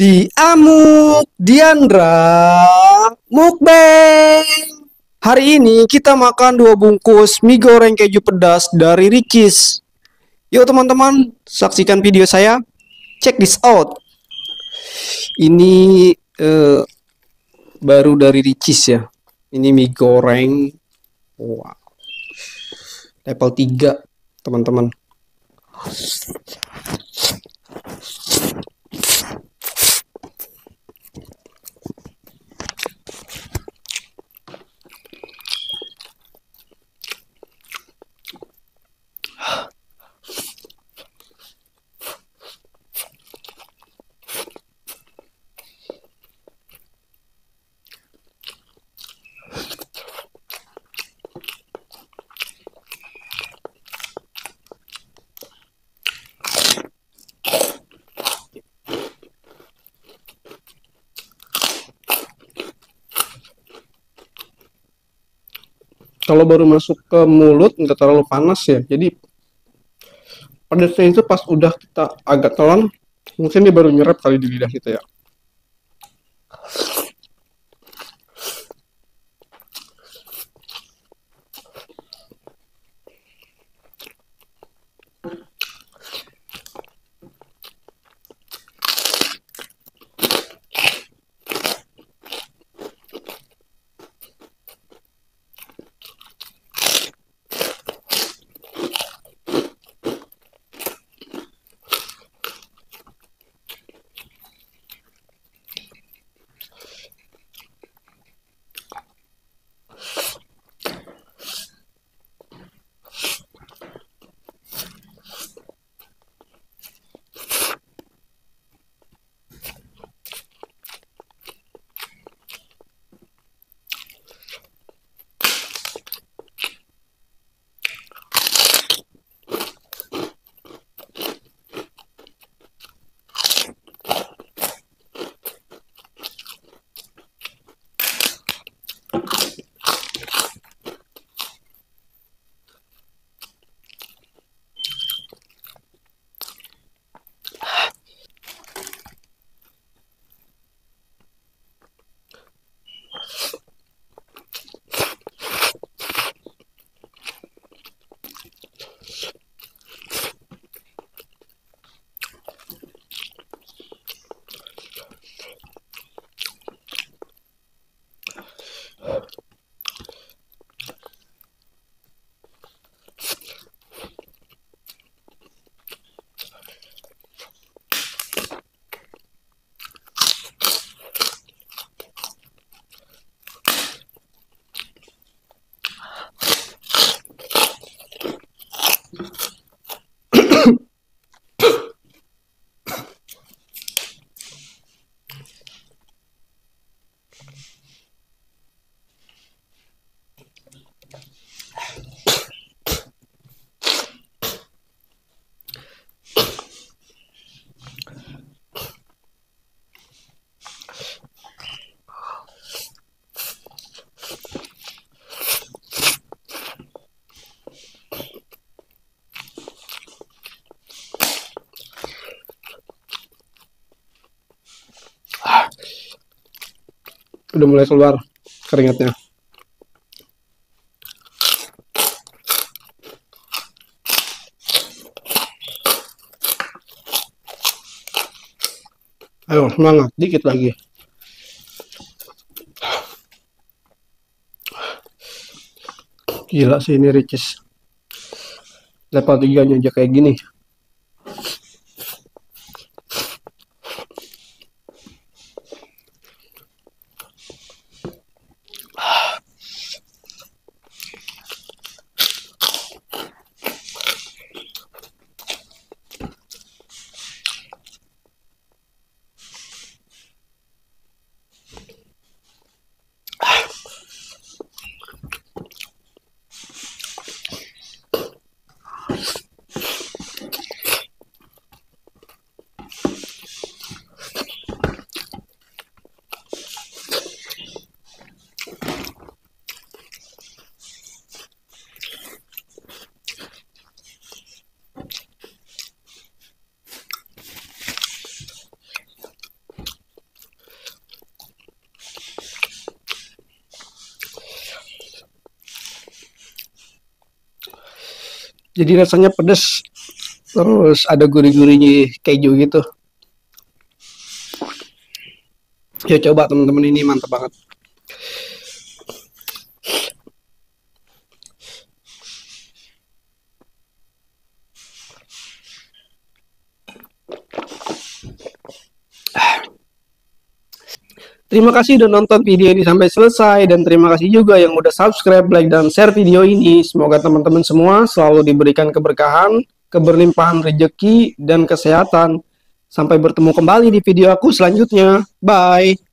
Di Amuk Diandra Mukbang. Hari ini kita makan 2 bungkus mie goreng keju pedas dari Ricis. Yuk teman-teman, saksikan video saya. Check this out. Ini baru dari Ricis ya. Ini mie goreng. Wow. Level 3, teman-teman. Kalau baru masuk ke mulut nggak terlalu panas ya, jadi pedasnya itu pas udah kita agak telan, mungkin dia baru nyerap kali di lidah kita ya. Udah mulai keluar keringatnya. Ayo semangat, dikit lagi. Gila sih ini Ricis. Level 3 nya aja kayak gini. Jadi rasanya pedas, terus ada gurih-gurihnya keju gitu. Ya coba teman-teman, ini mantap banget. Terima kasih udah nonton video ini sampai selesai, dan terima kasih juga yang udah subscribe, like, dan share video ini. Semoga teman-teman semua selalu diberikan keberkahan, keberlimpahan rezeki, dan kesehatan. Sampai bertemu kembali di video aku selanjutnya. Bye!